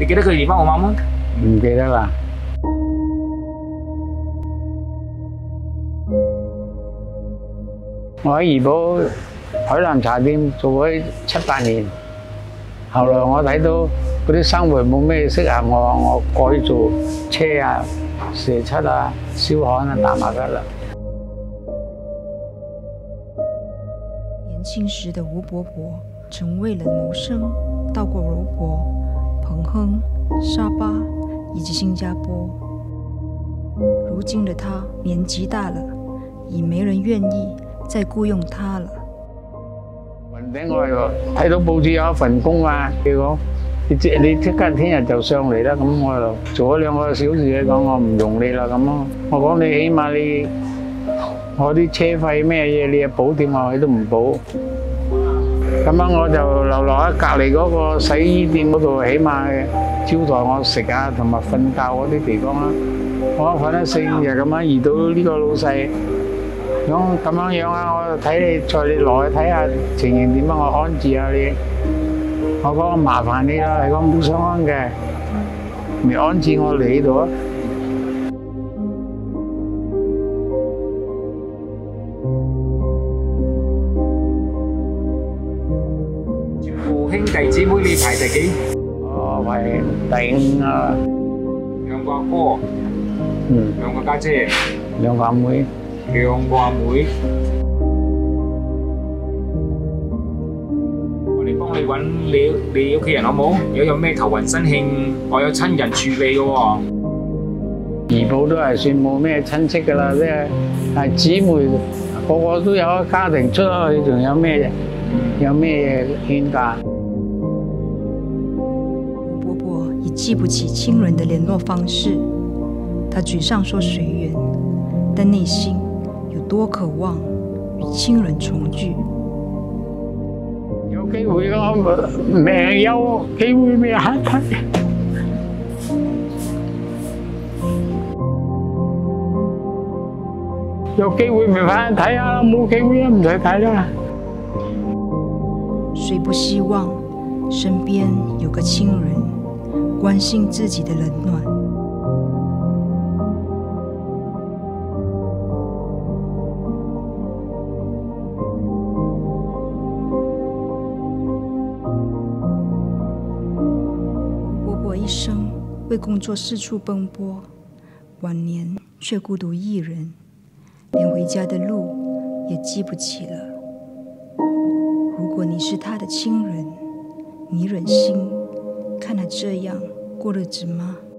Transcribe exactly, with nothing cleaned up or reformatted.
你記得佢電話號碼嗎？ 唔記得啦。我喺怡保海南茶店做咗七八年，後來我睇到嗰啲生活冇咩適合我，我改做車啊、蛇七啊、燒焊啊、打麻吉啦。 年轻时的吴伯伯曾为了谋生，到过柔佛、彭亨、沙巴以及新加坡。如今的他年纪大了，已没人愿意再雇用他了。 雲頂我係睇到報紙有一份工啊，佢講你即你即刻聽日就上嚟啦，咁我就做咗兩個小時咧，講我唔用你啦咁咯。我講你起碼你我啲車費咩嘢你又補貼我，佢都唔補。咁樣我就留落喺隔離嗰個洗衣店嗰度，起碼招待我食啊同埋瞓覺嗰啲地方啦。我瞓咗四五日咁樣遇到呢個老細。咁咁樣樣啊，我睇你載你落去睇下情形點樣，我安置下你。我講麻煩你啦，係講冇相干嘅，咪安置我嚟呢度啊。 父兄弟姊妹你排第幾？ 我排第五啊。 兩個阿哥， 嗯， 兩個家姐， 兩個阿妹。 兩個阿妹，我哋幫你揾你你屋企人好冇？如果有咩頭暈身慶，我有親人處理嘅喎。 怡保都係算冇咩親戚㗎啦，即係係姊妹，個個都有一家庭出去，仲有咩有咩牽掛？ 吴伯伯已記不起親人的聯絡方式，他嘴上說隨緣，但內心有多渴望與親人重聚。 有機會我命有機會咩嚇睇？有機會咪翻去睇下啦，冇機會唔使睇啦。 誰不希望身邊有個親人關心自己的冷暖？一生為工作四處奔波，晚年卻孤獨一人，連回家的路也記不起了。如果你是他的親人，你忍心看他這樣過日子嗎？